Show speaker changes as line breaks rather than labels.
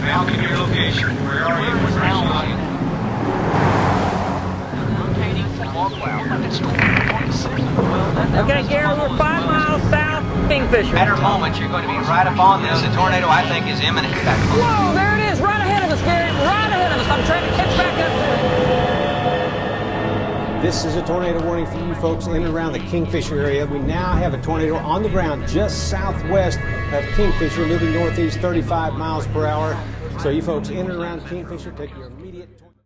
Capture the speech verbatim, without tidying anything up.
Malkin, your location. Where are you? Where are you?
Okay, Gary, we're five miles south of Kingfisher.
At our moment, you're going to be right upon this. The tornado, I think, is imminent.
Whoa, there it is, right ahead of us, Gary, right ahead of us. I'm trying to catch back up to it.
This is a tornado warning for you folks in and around the Kingfisher area. We now have a tornado on the ground just southwest of Kingfisher, moving northeast thirty-five miles per hour. So you folks in and around Kingfisher, take your immediate...